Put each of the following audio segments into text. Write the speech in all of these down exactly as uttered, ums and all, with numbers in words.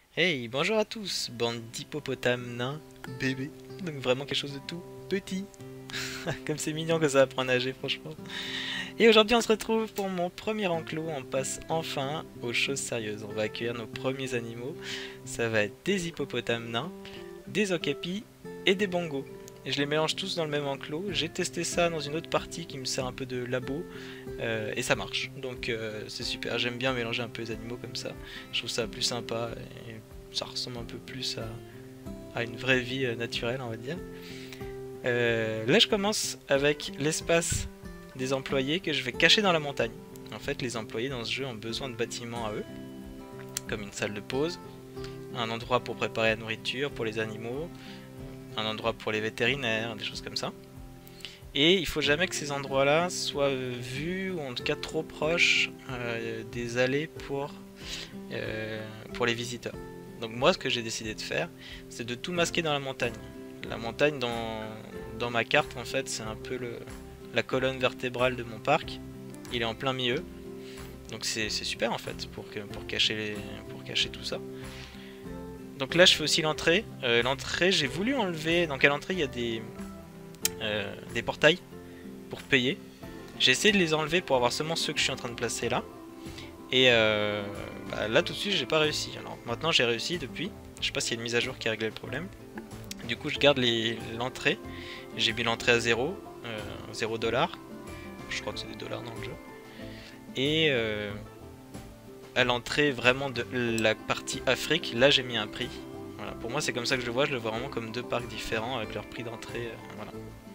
Hey, bonjour à tous, bande d'hippopotames nains, bébés, donc vraiment quelque chose de tout petit. Comme c'est mignon que ça apprend à nager, franchement. Et aujourd'hui, on se retrouve pour mon premier enclos. On passe enfin aux choses sérieuses. On va accueillir nos premiers animaux. Ça va être des hippopotames nains, des okapis et des bongos. Et je les mélange tous dans le même enclos. J'ai testé ça dans une autre partie qui me sert un peu de labo euh, et ça marche. Donc euh, c'est super. J'aime bien mélanger un peu les animaux comme ça. Je trouve ça plus sympa et ça ressemble un peu plus à, à une vraie vie euh, naturelle, on va dire. Euh, là, je commence avec l'espace des employés que je vais cacher dans la montagne. En fait, les employés dans ce jeu ont besoin de bâtiments à eux, comme une salle de pause, un endroit pour préparer la nourriture pour les animaux, un endroit pour les vétérinaires, des choses comme ça. Et il faut jamais que ces endroits-là soient vus, ou en tout cas trop proches euh, des allées pour, euh, pour les visiteurs. Donc moi, ce que j'ai décidé de faire, c'est de tout masquer dans la montagne. La montagne, dans, dans ma carte, en fait, c'est un peu le, la colonne vertébrale de mon parc. Il est en plein milieu. Donc c'est super, en fait, pour, que, pour, cacher les, pour cacher tout ça. Donc là, je fais aussi l'entrée. Euh, l'entrée, j'ai voulu enlever... Donc à l'entrée, il y a des, euh, des portails pour payer. J'ai essayé de les enlever pour avoir seulement ceux que je suis en train de placer là. Et euh, bah là, tout de suite, j'ai pas réussi. Alors maintenant, j'ai réussi depuis. Je sais pas s'il y a une mise à jour qui a réglé le problème. Du coup, je garde l'entrée. J'ai mis l'entrée à zéro. Euh, zéro dollar. Je crois que c'est des dollars dans le jeu. Et euh, à l'entrée vraiment de la partie Afrique, là j'ai mis un prix. Voilà. Pour moi c'est comme ça que je le vois, je le vois vraiment comme deux parcs différents avec leur prix d'entrée. Euh, voilà.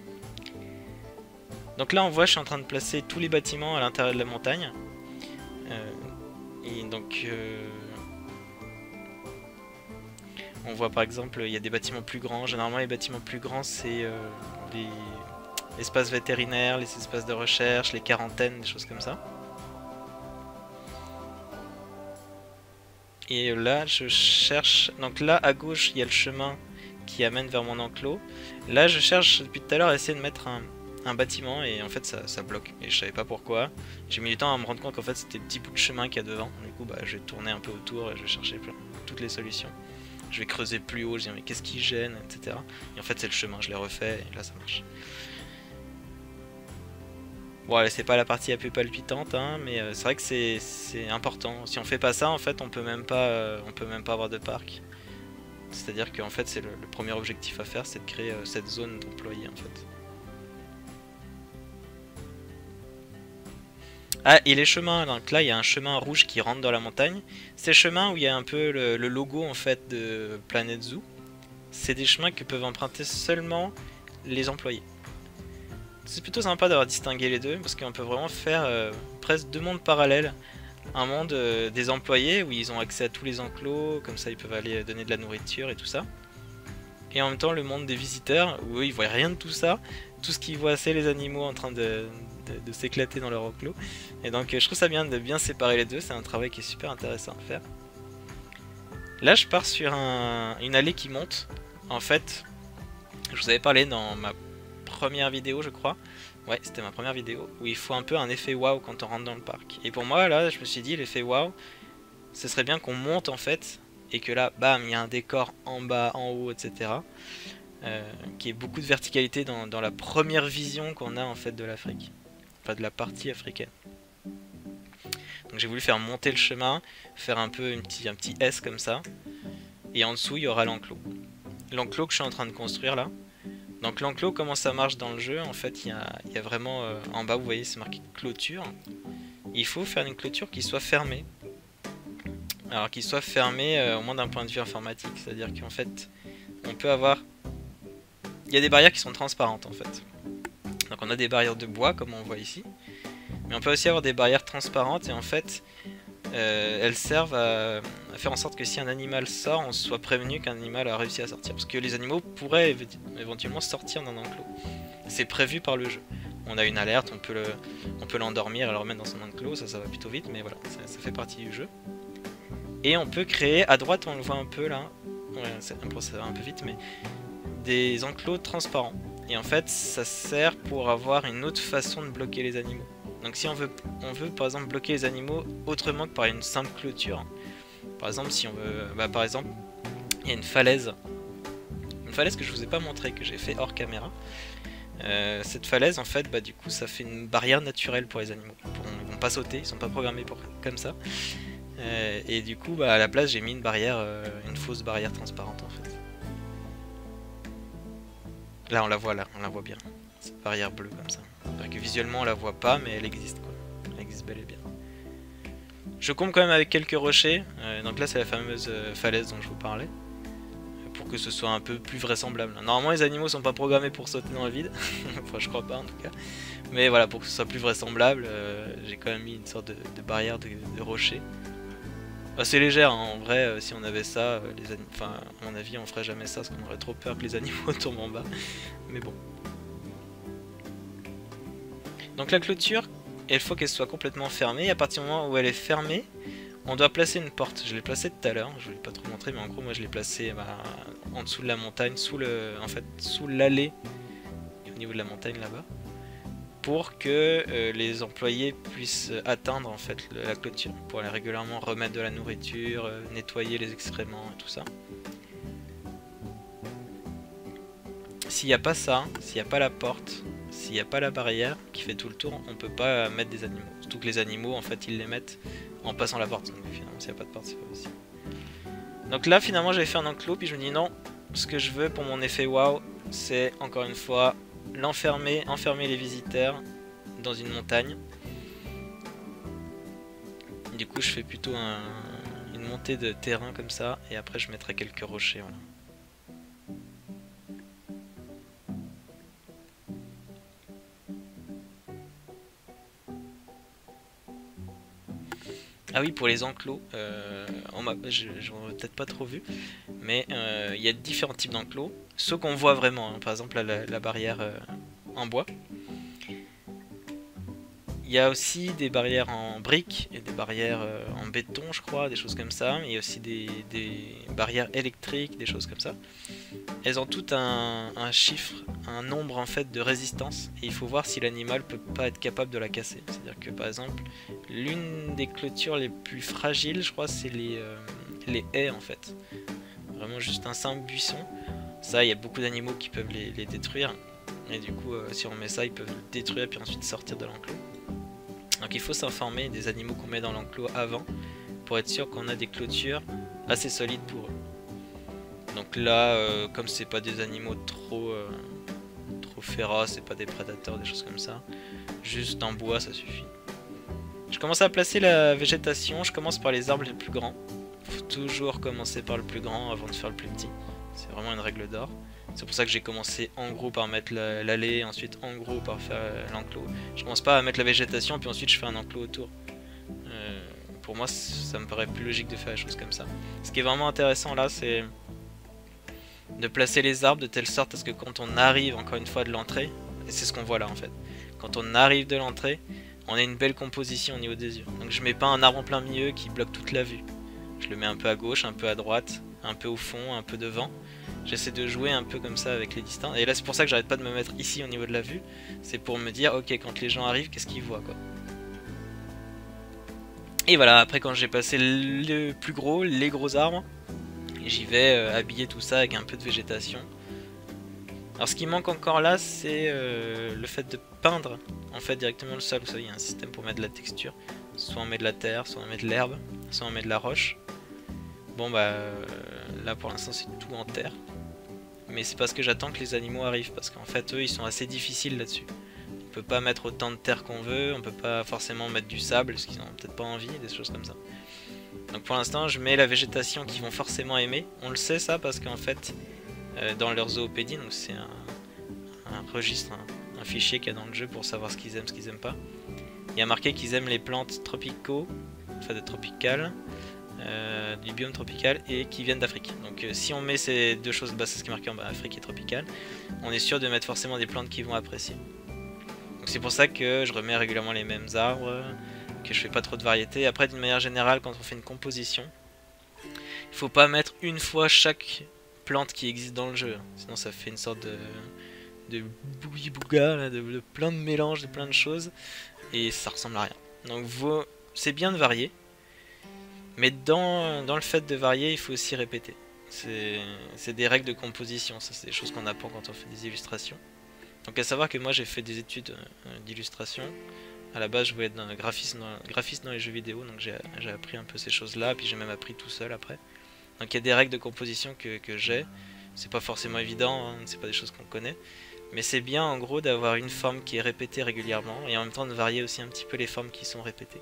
Donc là on voit, je suis en train de placer tous les bâtiments à l'intérieur de la montagne. Euh, et donc euh, on voit par exemple, il y a des bâtiments plus grands. Généralement les bâtiments plus grands c'est euh, les espaces vétérinaires, les espaces de recherche, les quarantaines, des choses comme ça. Et là, je cherche... Donc là, à gauche, il y a le chemin qui amène vers mon enclos. Là, je cherche depuis tout à l'heure à essayer de mettre un, un bâtiment et en fait, ça, ça bloque. Et je savais pas pourquoi. J'ai mis du temps à me rendre compte qu'en fait, c'était le petit bout de chemin qu'il y a devant. Du coup, bah, je vais tourner un peu autour et je vais chercher plein, toutes les solutions. Je vais creuser plus haut, je vais dire mais qu'est-ce qui gêne, et cetera. Et en fait, c'est le chemin, je l'ai refait et là, ça marche. Bon, allez, c'est pas la partie la plus palpitante, hein, mais euh, c'est vrai que c'est important. Si on fait pas ça, en fait, on peut même pas, euh, on peut même pas avoir de parc. C'est-à-dire qu'en fait, c'est le, le premier objectif à faire, c'est de créer euh, cette zone d'employés, en fait. Ah, et les chemins, donc là, il y a un chemin rouge qui rentre dans la montagne. Ces chemins où il y a un peu le, le logo, en fait, de Planet Zoo, c'est des chemins que peuvent emprunter seulement les employés. C'est plutôt sympa d'avoir distingué les deux parce qu'on peut vraiment faire euh, presque deux mondes parallèles. Un monde euh, des employés où ils ont accès à tous les enclos, comme ça ils peuvent aller donner de la nourriture et tout ça. Et en même temps le monde des visiteurs où eux ils voient rien de tout ça. Tout ce qu'ils voient c'est les animaux en train de, de, de s'éclater dans leur enclos. Et donc euh, je trouve ça bien de bien séparer les deux, c'est un travail qui est super intéressant à faire. Là je pars sur un, une allée qui monte. En fait, je vous avais parlé dans ma première vidéo je crois, ouais c'était ma première vidéo, où il faut un peu un effet waouh quand on rentre dans le parc. Et pour moi là je me suis dit l'effet waouh, ce serait bien qu'on monte en fait, et que là bam il y a un décor en bas, en haut, et cetera. Euh, qui ait beaucoup de verticalité dans, dans la première vision qu'on a en fait de l'Afrique, enfin de la partie africaine. Donc j'ai voulu faire monter le chemin, faire un peu une petit, un petit S comme ça, et en dessous il y aura l'enclos. L'enclos que je suis en train de construire là. Donc l'enclos, comment ça marche dans le jeu? En fait, il y a, y a vraiment... Euh, en bas, vous voyez, c'est marqué clôture. Il faut faire une clôture qui soit fermée. Alors, qu'il soit fermée euh, au moins d'un point de vue informatique. C'est-à-dire qu'en fait, on peut avoir... Il y a des barrières qui sont transparentes, en fait. Donc on a des barrières de bois, comme on voit ici. Mais on peut aussi avoir des barrières transparentes. Et en fait, euh, elles servent à, à faire en sorte que si un animal sort, on soit prévenu qu'un animal a réussi à sortir. Parce que les animaux pourraient éventuellement sortir d'un enclos. C'est prévu par le jeu. On a une alerte, on peut le, on peut l'endormir et le remettre dans son enclos, ça, ça va plutôt vite, mais voilà, ça, ça fait partie du jeu. Et on peut créer, à droite on le voit un peu là, ouais, ça va un peu vite, mais des enclos transparents. Et en fait, ça sert pour avoir une autre façon de bloquer les animaux. Donc si on veut, on veut par exemple bloquer les animaux autrement que par une simple clôture, Par exemple, si on veut... Bah, par exemple, il y a une falaise. Une falaise que je vous ai pas montré, que j'ai fait hors caméra. Euh, cette falaise, en fait, bah, du coup, ça fait une barrière naturelle pour les animaux. Pour, ils vont pas sauter, ils sont pas programmés pour comme ça. Euh, et du coup, bah, à la place, j'ai mis une barrière, euh, une fausse barrière transparente, en fait. Là, on la voit, là, on la voit bien. Cette barrière bleue, comme ça. Que visuellement, on la voit pas, mais elle existe, quoi. Elle existe bel et bien. Je comble quand même avec quelques rochers. Euh, donc là, c'est la fameuse euh, falaise dont je vous parlais. Pour que ce soit un peu plus vraisemblable. Normalement, les animaux sont pas programmés pour sauter dans le vide. Enfin, je crois pas, en tout cas. Mais voilà, pour que ce soit plus vraisemblable, euh, j'ai quand même mis une sorte de, de barrière de, de rochers. Assez légère, hein. En vrai, euh, si on avait ça, euh, les anim... enfin, à mon avis, on ferait jamais ça, parce qu'on aurait trop peur que les animaux tombent en bas. Mais bon. Donc la clôture, il faut qu'elle soit complètement fermée. Et à partir du moment où elle est fermée, on doit placer une porte. Je l'ai placée tout à l'heure, je ne l'ai pas trop montré, mais en gros, moi je l'ai placée bah, en dessous de la montagne, sous le, en fait, sous l'allée, au niveau de la montagne là-bas, pour que euh, les employés puissent atteindre en fait la clôture, pour aller régulièrement remettre de la nourriture, euh, nettoyer les excréments et tout ça. S'il n'y a pas ça, s'il n'y a pas la porte, s'il n'y a pas la barrière qui fait tout le tour, on peut pas mettre des animaux. Surtout que les animaux, en fait, ils les mettent en passant la porte. Donc finalement, s'il n'y a pas de porte, c'est pas possible. Donc là, finalement, j'avais fait un enclos, puis je me dis non, ce que je veux pour mon effet waouh, c'est encore une fois l'enfermer, enfermer les visiteurs dans une montagne. Du coup, je fais plutôt un, une montée de terrain comme ça, et après, je mettrai quelques rochers. Voilà. Ah oui, pour les enclos, euh, je n'en ai peut-être pas trop vu, mais euh, il y a différents types d'enclos. Ceux qu'on voit vraiment, hein, par exemple la, la barrière euh, en bois. Il y a aussi des barrières en briques et des barrières euh, en béton, je crois, des choses comme ça. Il y a aussi des, des barrières électriques, des choses comme ça. Elles ont toutes un, un chiffre, un nombre en fait de résistance, et il faut voir si l'animal peut pas être capable de la casser. C'est-à-dire que par exemple, l'une des clôtures les plus fragiles, je crois, c'est les, euh, les haies en fait. Vraiment juste un simple buisson. Ça, il y a beaucoup d'animaux qui peuvent les, les détruire. Et du coup, euh, si on met ça, ils peuvent le détruire puis ensuite sortir de l'enclos. Donc il faut s'informer des animaux qu'on met dans l'enclos avant, pour être sûr qu'on a des clôtures assez solides pour eux. Donc là, euh, comme c'est pas des animaux trop, euh, trop féroces, c'est pas des prédateurs, des choses comme ça, juste en bois ça suffit. Je commence à placer la végétation, je commence par les arbres les plus grands. Faut toujours commencer par le plus grand avant de faire le plus petit. C'est vraiment une règle d'or. C'est pour ça que j'ai commencé en gros par mettre l'allée, ensuite en gros par faire l'enclos. Je commence pas à mettre la végétation puis ensuite je fais un enclos autour. Euh, pour moi ça me paraît plus logique de faire les choses comme ça. Ce qui est vraiment intéressant là, c'est de placer les arbres de telle sorte à ce que quand on arrive encore une fois de l'entrée, et c'est ce qu'on voit là en fait, quand on arrive de l'entrée, on a une belle composition au niveau des yeux. Donc je mets pas un arbre en plein milieu qui bloque toute la vue. Je le mets un peu à gauche, un peu à droite, un peu au fond, un peu devant. J'essaie de jouer un peu comme ça avec les distances. Et là c'est pour ça que j'arrête pas de me mettre ici au niveau de la vue. C'est pour me dire ok, quand les gens arrivent, qu'est-ce qu'ils voient quoi. Et voilà, après quand j'ai passé le plus gros, les gros arbres, j'y vais euh, habiller tout ça avec un peu de végétation. Alors ce qui manque encore là, c'est euh, le fait de peindre en fait directement le sol. Vous savez, il y a un système pour mettre de la texture. Soit on met de la terre, soit on met de l'herbe, soit on met de la roche. Bon bah euh, là pour l'instant c'est tout en terre. Mais c'est parce que j'attends que les animaux arrivent, parce qu'en fait eux ils sont assez difficiles là-dessus. On peut pas mettre autant de terre qu'on veut, on peut pas forcément mettre du sable, parce qu'ils n'ont peut-être pas envie, des choses comme ça. Donc pour l'instant je mets la végétation qu'ils vont forcément aimer. On le sait ça parce qu'en fait euh, dans leur zoopédie, donc c'est un, un registre, un, un fichier qu'il y a dans le jeu pour savoir ce qu'ils aiment, ce qu'ils aiment pas. Il y a marqué qu'ils aiment les plantes tropicaux, enfin de tropicales, euh, du biome tropical et qui viennent d'Afrique. Donc euh, si on met ces deux choses, bah, c'est ce qui est marqué en bas, Afrique et tropical, on est sûr de mettre forcément des plantes qu'ils vont apprécier. Donc c'est pour ça que je remets régulièrement les mêmes arbres, que je fais pas trop de variété. Après d'une manière générale, quand on fait une composition, il faut pas mettre une fois chaque plante qui existe dans le jeu, sinon ça fait une sorte de, de bouilli-bouga, de, de plein de mélanges, de plein de choses, et ça ressemble à rien. Donc c'est bien de varier, Mais dans, dans le fait de varier, il faut aussi répéter. C'est des règles de composition, ça c'est des choses qu'on apprend quand on fait des illustrations. Donc à savoir que moi j'ai fait des études euh, d'illustration. À la base je voulais être dans, graphiste, dans, graphiste dans les jeux vidéo, donc j'ai appris un peu ces choses là, puis j'ai même appris tout seul après. Donc il y a des règles de composition que, que j'ai. C'est pas forcément évident, hein, c'est pas des choses qu'on connaît. Mais c'est bien en gros d'avoir une forme qui est répétée régulièrement, et en même temps de varier aussi un petit peu les formes qui sont répétées.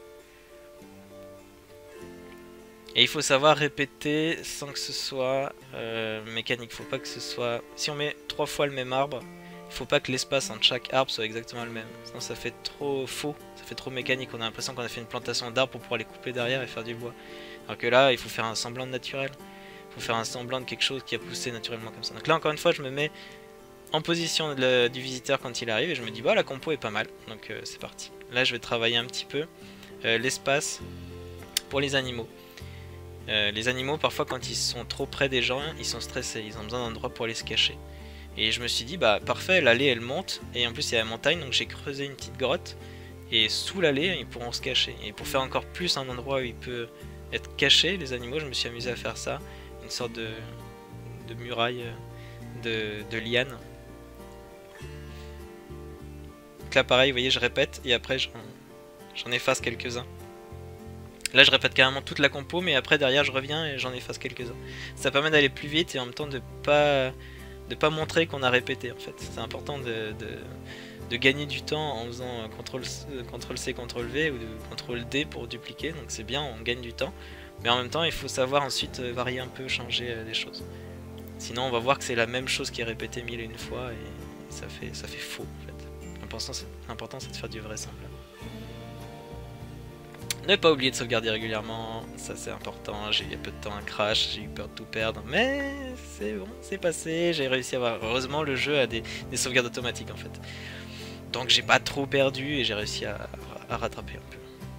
Et il faut savoir répéter sans que ce soit euh, mécanique. Faut pas que ce soit... Si on met trois fois le même arbre, il faut pas que l'espace entre chaque arbre soit exactement le même. Sinon ça fait trop faux, ça fait trop mécanique. On a l'impression qu'on a fait une plantation d'arbres pour pouvoir les couper derrière et faire du bois. Alors que là, il faut faire un semblant de naturel. Il faut faire un semblant de quelque chose qui a poussé naturellement comme ça. Donc là, encore une fois, je me mets en position de le, du visiteur quand il arrive et je me dis, bah la compo est pas mal. Donc euh, c'est parti. Là, je vais travailler un petit peu euh, l'espace pour les animaux. Euh, les animaux, parfois, quand ils sont trop près des gens, ils sont stressés, ils ont besoin d'un endroit pour aller se cacher. Et je me suis dit, bah parfait, l'allée elle monte, et en plus il y a la montagne, donc j'ai creusé une petite grotte, et sous l'allée, ils pourront se cacher. Et pour faire encore plus un endroit où il peut être caché, les animaux, je me suis amusé à faire ça, une sorte de, de muraille de, de liane. Donc là, pareil, vous voyez, je répète, et après j'en efface quelques-uns. Là je répète carrément toute la compo, mais après derrière je reviens et j'en efface quelques-uns. Ça permet d'aller plus vite et en même temps de pas de pas montrer qu'on a répété en fait. C'est important de, de, de gagner du temps en faisant contrôle C, contrôle V ou contrôle D pour dupliquer. Donc c'est bien, on gagne du temps. Mais en même temps il faut savoir ensuite varier un peu, changer les choses. Sinon on va voir que c'est la même chose qui est répétée mille et une fois et ça fait, ça fait faux en fait. L'important c'est de faire du vraisemblable. Ne pas oublier de sauvegarder régulièrement, ça c'est important. J'ai eu il y a peu de temps un crash, j'ai eu peur de tout perdre, mais c'est bon, c'est passé, j'ai réussi à avoir... Heureusement le jeu a des, des sauvegardes automatiques en fait. Donc j'ai pas trop perdu et j'ai réussi à, à rattraper un peu.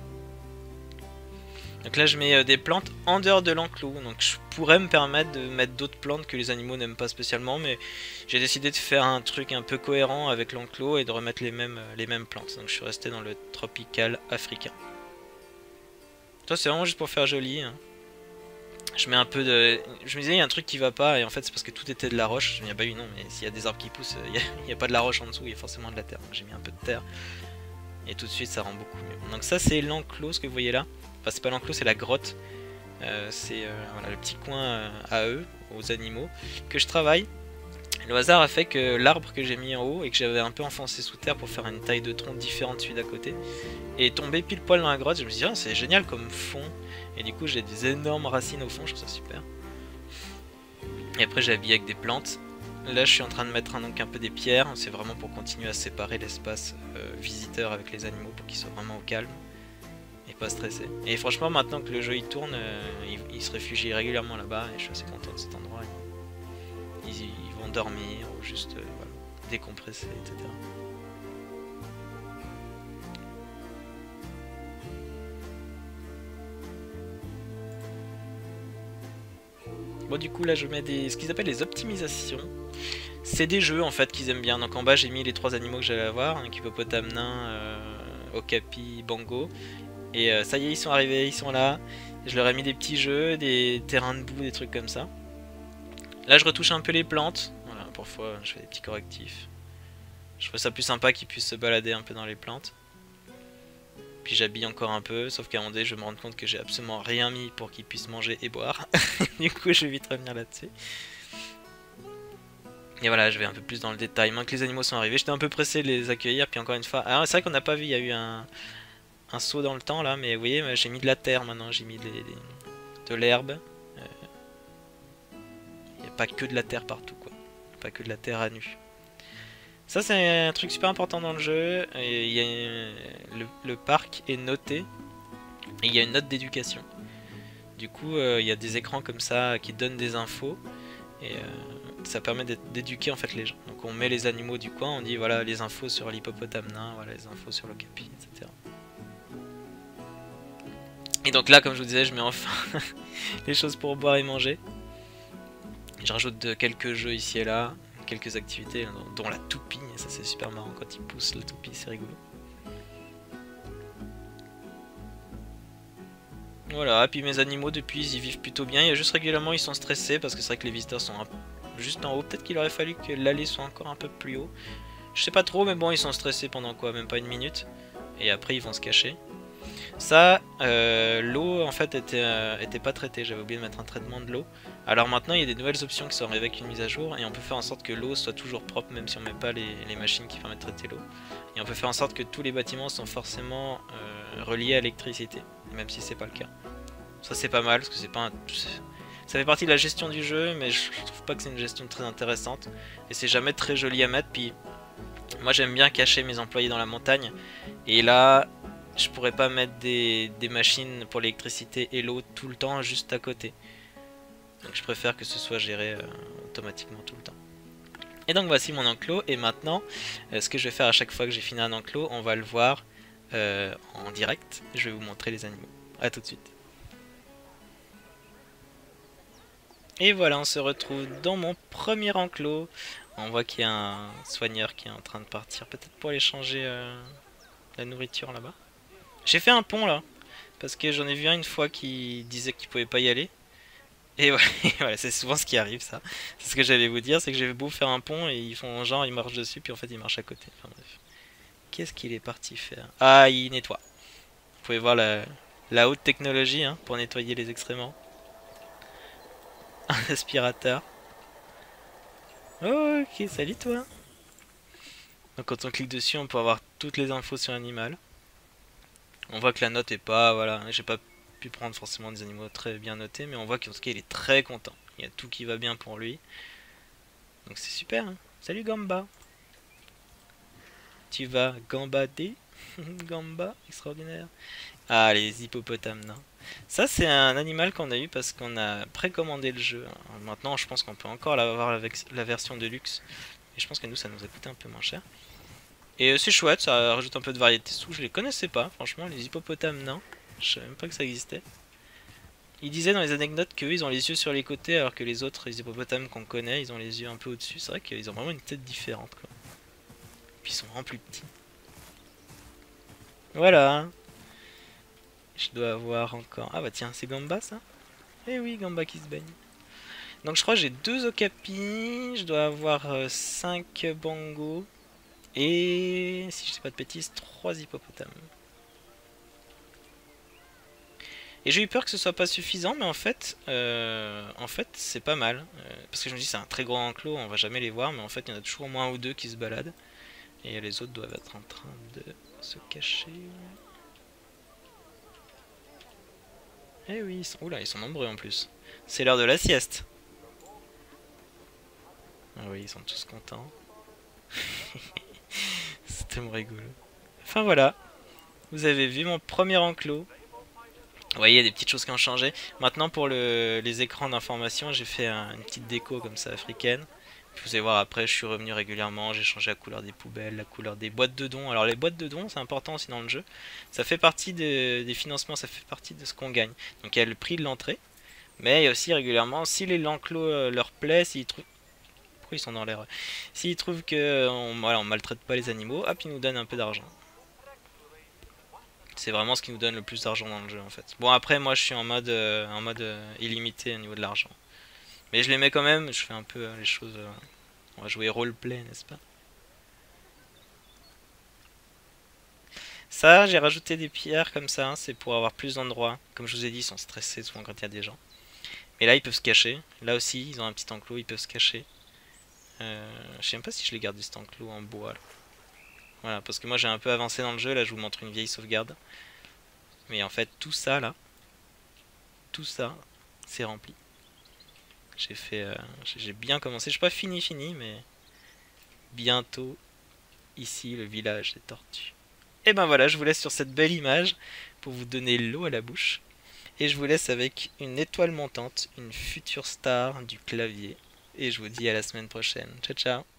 Donc là je mets des plantes en dehors de l'enclos, donc je pourrais me permettre de mettre d'autres plantes que les animaux n'aiment pas spécialement, mais j'ai décidé de faire un truc un peu cohérent avec l'enclos et de remettre les mêmes, les mêmes plantes. Donc je suis resté dans le tropical africain. Ça c'est vraiment juste pour faire joli. Hein. Je mets un peu de... Je me disais il y a un truc qui va pas et en fait c'est parce que tout était de la roche. Je me dis ah bah oui non mais s'il y a des arbres qui poussent, il n'y a, a pas de la roche en dessous, il y a forcément de la terre. Donc j'ai mis un peu de terre et tout de suite ça rend beaucoup mieux. Donc ça c'est l'enclos, ce que vous voyez là. Enfin c'est pas l'enclos, c'est la grotte. Euh, c'est euh, voilà, le petit coin euh, à eux, aux animaux, que je travaille. Le hasard a fait que l'arbre que j'ai mis en haut et que j'avais un peu enfoncé sous terre pour faire une taille de tronc différente de celui d'à côté est tombé pile poil dans la grotte. Je me suis dit, oh, c'est génial comme fond. Et du coup, j'ai des énormes racines au fond, je trouve ça super. Et après, j'ai habillé avec des plantes. Là, je suis en train de mettre un, donc, un peu des pierres. C'est vraiment pour continuer à séparer l'espace euh, visiteur avec les animaux pour qu'ils soient vraiment au calme et pas stressés. Et franchement, maintenant que le jeu il tourne, euh, il, il se réfugie régulièrement là-bas et je suis assez content de cet endroit. Ils, ils, ils vont dormir ou juste euh, voilà, décompresser, et cetera. Bon du coup là je mets des, ce qu'ils appellent les optimisations. C'est des jeux en fait qu'ils aiment bien. Donc en bas j'ai mis les trois animaux que j'allais avoir, un hippopotame nain, euh, okapi, bango. Et euh, ça y est ils sont arrivés, ils sont là. Je leur ai mis des petits jeux, des terrains de boue, des trucs comme ça. Là je retouche un peu les plantes. Voilà, parfois je fais des petits correctifs. Je trouve ça plus sympa qu'ils puissent se balader un peu dans les plantes. Puis j'habille encore un peu, sauf qu'à un moment donné je me rends compte que j'ai absolument rien mis pour qu'ils puissent manger et boire. Du coup je vais vite revenir là-dessus. Et voilà, je vais un peu plus dans le détail. Maintenant que les animaux sont arrivés, j'étais un peu pressé de les accueillir. Puis encore une fois, alors c'est vrai qu'on n'a pas vu, il y a eu un, un saut dans le temps là, mais vous voyez, j'ai mis de la terre maintenant, j'ai mis des, des, de l'herbe. Il n'y a pas que de la terre partout quoi, pas que de la terre à nu. Ça c'est un truc super important dans le jeu, et il y a, le, le parc est noté, et il y a une note d'éducation. Du coup euh, il y a des écrans comme ça qui donnent des infos, et euh, ça permet d'éduquer en fait les gens. Donc on met les animaux du coin, on dit voilà les infos sur l'hippopotame nain, voilà les infos sur l'okapi, et cetera. Et donc là comme je vous disais je mets enfin les choses pour boire et manger. Je rajoute de quelques jeux ici et là. Quelques activités, dont la toupie, et ça c'est super marrant quand il pousse la toupie, c'est rigolo. Voilà, et puis mes animaux depuis ils y vivent plutôt bien. Il y a juste régulièrement ils sont stressés parce que c'est vrai que les visiteurs sont un... juste en haut. Peut-être qu'il aurait fallu que l'allée soit encore un peu plus haut. Je sais pas trop, mais bon, ils sont stressés pendant quoi, même pas une minute. Et après ils vont se cacher. Ça, euh, l'eau en fait était, euh, était pas traitée, j'avais oublié de mettre un traitement de l'eau. Alors maintenant il y a des nouvelles options qui sont arrivées avec une mise à jour et on peut faire en sorte que l'eau soit toujours propre même si on met pas les, les machines qui permettent de traiter l'eau. Et on peut faire en sorte que tous les bâtiments sont forcément euh, reliés à l'électricité, même si c'est pas le cas. Ça c'est pas mal parce que c'est pas un... ça fait partie de la gestion du jeu mais je trouve pas que c'est une gestion très intéressante. Et c'est jamais très joli à mettre, puis moi j'aime bien cacher mes employés dans la montagne. Et là... je pourrais pas mettre des, des machines pour l'électricité et l'eau tout le temps juste à côté. Donc je préfère que ce soit géré euh, automatiquement tout le temps. Et donc voici mon enclos. Et maintenant, euh, ce que je vais faire à chaque fois que j'ai fini un enclos, on va le voir euh, en direct. Je vais vous montrer les animaux. A tout de suite. Et voilà, on se retrouve dans mon premier enclos. On voit qu'il y a un soigneur qui est en train de partir. Peut-être pour aller changer euh, la nourriture là-bas. J'ai fait un pont là, parce que j'en ai vu un une fois qui disait qu'il pouvait pas y aller. Et ouais, voilà, c'est souvent ce qui arrive ça. C'est ce que j'allais vous dire, c'est que j'ai beau faire un pont et ils font genre, ils marchent dessus, puis en fait ils marchent à côté. Enfin bref. Qu'est-ce qu'il est parti faire? Ah, il nettoie. Vous pouvez voir la, la haute technologie hein, pour nettoyer les excréments. Un aspirateur. Oh, ok, salut toi. Donc quand on clique dessus, on peut avoir toutes les infos sur l'animal. On voit que la note est pas, voilà, j'ai pas pu prendre forcément des animaux très bien notés, mais on voit qu'en tout cas il est très content. Il y a tout qui va bien pour lui. Donc c'est super. Hein. Salut Gamba. Tu vas gambader? Gamba, extraordinaire. Ah, les hippopotames, non. Ça c'est un animal qu'on a eu parce qu'on a précommandé le jeu. Maintenant je pense qu'on peut encore avoir la, la version de luxe. Et je pense que nous ça nous a coûté un peu moins cher. Et c'est chouette, ça rajoute un peu de variété sous. Je les connaissais pas, franchement, les hippopotames nains. Je savais même pas que ça existait. Ils disaient dans les anecdotes qu'eux ils ont les yeux sur les côtés alors que les autres les hippopotames qu'on connaît ils ont les yeux un peu au-dessus. C'est vrai qu'ils ont vraiment une tête différente quoi. Puis ils sont vraiment plus petits. Voilà. Je dois avoir encore... ah bah tiens, c'est Gamba ça? Eh oui, Gamba qui se baigne. Donc je crois que j'ai deux okapis, je dois avoir euh, cinq bangos. Et si je sais pas de bêtises, trois hippopotames. Et j'ai eu peur que ce soit pas suffisant, mais en fait, euh, en fait, c'est pas mal. Euh, parce que je me dis c'est un très grand enclos, on va jamais les voir, mais en fait il y en a toujours au moins un ou deux qui se baladent. Et les autres doivent être en train de se cacher. Eh oui, ils sont... oula, ils sont nombreux en plus. C'est l'heure de la sieste. Ah oui, ils sont tous contents. C'est tellement rigolo. Enfin voilà, vous avez vu mon premier enclos. Vous voyez, il y a des petites choses qui ont changé. Maintenant, pour le, les écrans d'information, j'ai fait un, une petite déco comme ça africaine. Puis vous allez voir, après, je suis revenu régulièrement. J'ai changé la couleur des poubelles, la couleur des boîtes de dons. Alors, les boîtes de dons, c'est important aussi dans le jeu. Ça fait partie de, des financements, ça fait partie de ce qu'on gagne. Donc, il y a le prix de l'entrée. Mais il y a aussi régulièrement, si les enclos euh, leur plaît, s'ils trouvent... pourquoi ils sont dans l'air? S'ils trouvent que on, voilà, on maltraite pas les animaux, hop, ils nous donnent un peu d'argent. C'est vraiment ce qui nous donne le plus d'argent dans le jeu en fait. Bon après moi je suis en mode, euh, en mode euh, illimité au niveau de l'argent. Mais je les mets quand même, je fais un peu euh, les choses... Euh, on va jouer roleplay n'est-ce pas? Ça j'ai rajouté des pierres comme ça, hein, c'est pour avoir plus d'endroits. Comme je vous ai dit ils sont stressés souvent quand il y a des gens. Mais là ils peuvent se cacher, là aussi ils ont un petit enclos, ils peuvent se cacher. Euh, je sais même pas si je les garde cet enclos en bois là. Voilà, parce que moi j'ai un peu avancé dans le jeu, là je vous montre une vieille sauvegarde. Mais en fait tout ça là, tout ça, c'est rempli. J'ai fait, euh, j'ai bien commencé, je suis pas fini fini, mais bientôt ici le village des tortues. Et ben voilà, je vous laisse sur cette belle image pour vous donner l'eau à la bouche. Et je vous laisse avec une étoile montante, une future star du clavier. Et je vous dis à la semaine prochaine. Ciao ciao.